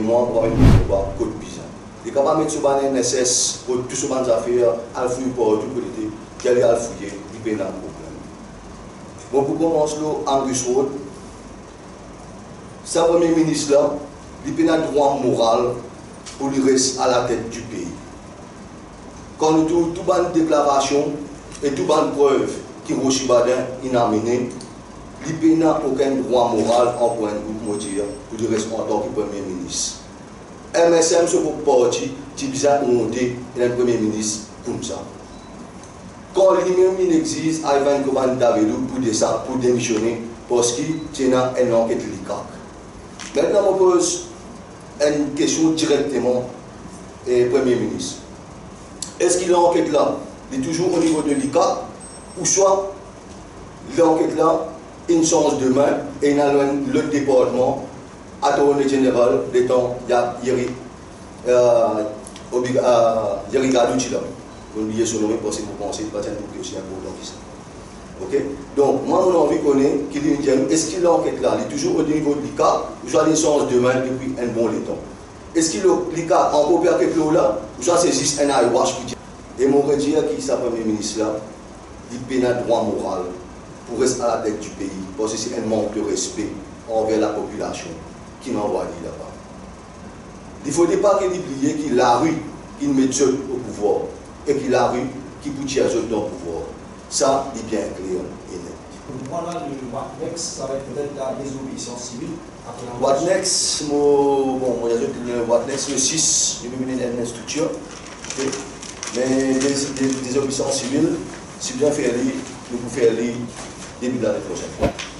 moi, pour avoir un code bizarre. Il est capable de mettre sur un NSS pour tout ce genre d'affaires, à fouiller pour tout côté, qui allait à fouiller, il peut y avoir un problème. Bon, pour commencer, Angus Road, ce premier ministre là, il peut y avoir un droit moral pour lui rester à la tête du pays. Quand nous avons toute bonne déclaration et toute bonne preuve qui Rochi Badin a amené, il n'y a aucun droit moral en point de dire pour lui rester en tant que premier ministre. MSM se pour parti, qui bizarre monter un premier ministre comme ça. Quand lui-même il existe, Ivan Koban Davidou pour démissionner parce qu'il y a une enquête l'ICAC. Maintenant, on pose une question directement au Premier ministre. Est-ce que l'enquête là est toujours au niveau de l'ICAC ou soit l'enquête là a une chance de main et il y a le département attorney général des temps Yeri Gadouchila. Vous oubliez son nom parce que vous pensez que c'est aussi important que ça. Ok? Donc, moi, mon envie connaît qu'il y a une est-ce que l'enquête là est toujours au niveau de l'ICA ou soit une chance de main depuis un bon temps? Est-ce que l'ICA en coopère avec l'eau là ou soit c'est juste un eyewash? Et mon dire qui est Premier ministre là, il peine un droit moral pour rester à la tête du pays parce que c'est un manque de respect envers la population qui m'envoie là-bas. Il ne faudrait pas qu'il oublie qu'il a la rue qui met Dieu au pouvoir et qu'il a la rue qui peut tirer Dieu dans le pouvoir. Ça, c'est bien clair et net. Voilà, le what next, ça va être peut-être la désobéissance civile. What next, bon, moi j'ai dit le what next, le 6, je vais mener une structure. Mais des désobéissances civiles, si bien faire nous pouvons faire début de l'année prochaine.